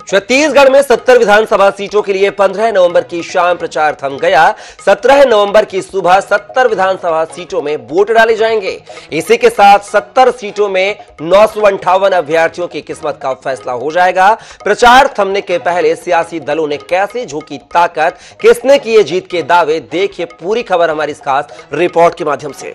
छत्तीसगढ़ में 70 विधानसभा सीटों के लिए 15 नवंबर की शाम प्रचार थम गया। 17 नवंबर की सुबह 70 विधानसभा सीटों में वोट डाले जाएंगे। इसी के साथ 70 सीटों में 958 अभ्यर्थियों की किस्मत का फैसला हो जाएगा। प्रचार थमने के पहले सियासी दलों ने कैसे झोंकी ताकत, किसने किए जीत के दावे, देखिए पूरी खबर हमारी इस खास रिपोर्ट के माध्यम से।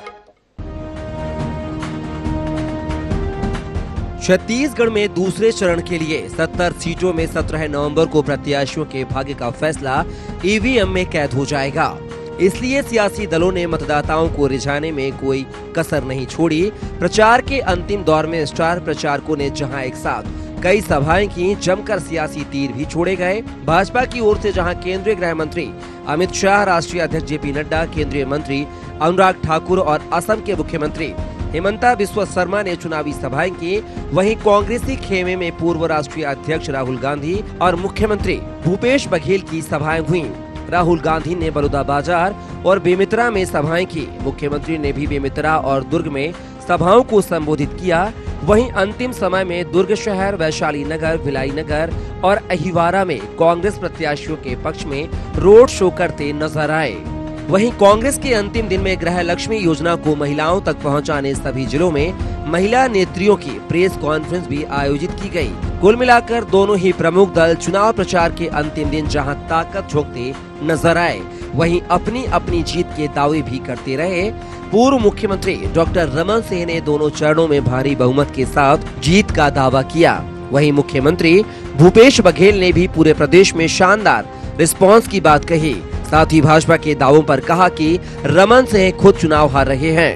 छत्तीसगढ़ में दूसरे चरण के लिए 70 सीटों में 17 नवंबर को प्रत्याशियों के भाग्य का फैसला ईवीएम में कैद हो जाएगा। इसलिए सियासी दलों ने मतदाताओं को रिझाने में कोई कसर नहीं छोड़ी। प्रचार के अंतिम दौर में स्टार प्रचारकों ने जहां एक साथ कई सभाएं की, जमकर सियासी तीर भी छोड़े गए। भाजपा की ओर से जहां केंद्रीय गृह मंत्री अमित शाह, राष्ट्रीय अध्यक्ष जेपी नड्डा, केंद्रीय मंत्री अनुराग ठाकुर और असम के मुख्यमंत्री हिमंता बिस्वा शर्मा ने चुनावी सभाएं की, वहीं कांग्रेसी खेमे में पूर्व राष्ट्रीय अध्यक्ष राहुल गांधी और मुख्यमंत्री भूपेश बघेल की सभाएं हुईं। राहुल गांधी ने बलौदाबाजार और बेमेतरा में सभाएं की। मुख्यमंत्री ने भी बेमेतरा और दुर्ग में सभाओं को संबोधित किया। वहीं अंतिम समय में दुर्ग शहर, वैशाली नगर, भिलाई नगर और अहिवारा में कांग्रेस प्रत्याशियों के पक्ष में रोड शो करते नजर आए। वहीं कांग्रेस के अंतिम दिन में गृह लक्ष्मी योजना को महिलाओं तक पहुंचाने सभी जिलों में महिला नेत्रियों की प्रेस कॉन्फ्रेंस भी आयोजित की गई। कुल मिलाकर दोनों ही प्रमुख दल चुनाव प्रचार के अंतिम दिन जहां ताकत झोंकते नजर आए, वहीं अपनी अपनी जीत के दावे भी करते रहे। पूर्व मुख्यमंत्री डॉक्टर रमन सिंह ने दोनों चरणों में भारी बहुमत के साथ जीत का दावा किया। वहीं मुख्यमंत्री भूपेश बघेल ने भी पूरे प्रदेश में शानदार रिस्पॉन्स की बात कही। साथ ही भाजपा के दावों पर कहा कि रमन सिंह खुद चुनाव हार रहे हैं।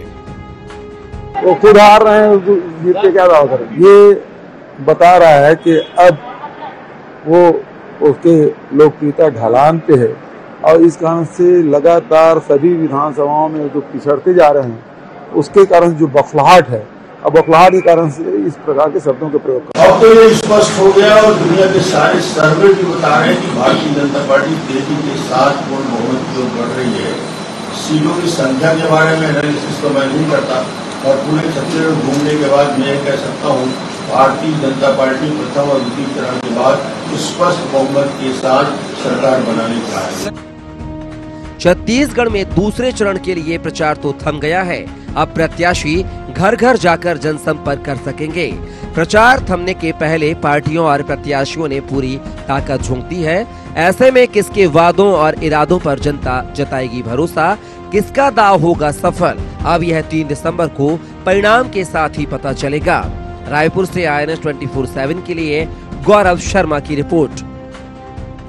वो खुद हार रहे हैं, जीत के क्या दावा करें? ये बता रहा है कि अब वो उसके लोकप्रियता ढलान पे है और इस कारण से लगातार सभी विधानसभाओं में जो पिछड़ते जा रहे हैं, उसके कारण जो बखलाहट है, अब बखलाहट के कारण से इस प्रकार के शब्दों के प्रयोग कर। अब तो ये स्पष्ट हो गया और दुनिया के सारे सर्वे भी बता रहे हैं कि भारतीय जनता पार्टी तेजी के साथ पूर्ण बहुमत की ओर बढ़ रही है। सीटों की संख्या के बारे में एनालिसिस तो मैं नहीं करता और पूरे छत्तीसगढ़ घूमने के बाद मैं कह सकता हूँ भारतीय जनता पार्टी प्रथम और द्वितीय चरण के बाद स्पष्ट बहुमत के साथ सरकार बनाने का है। छत्तीसगढ़ में दूसरे चरण के लिए प्रचार तो थम गया है। अब प्रत्याशी घर घर जाकर जनसंपर्क कर सकेंगे। प्रचार थमने के पहले पार्टियों और प्रत्याशियों ने पूरी ताकत झोंक दी है। ऐसे में किसके वादों और इरादों पर जनता जताएगी भरोसा, किसका दाव होगा सफल, अब यह 3 दिसंबर को परिणाम के साथ ही पता चलेगा। रायपुर से INS 24/7 के लिए गौरव शर्मा की रिपोर्ट।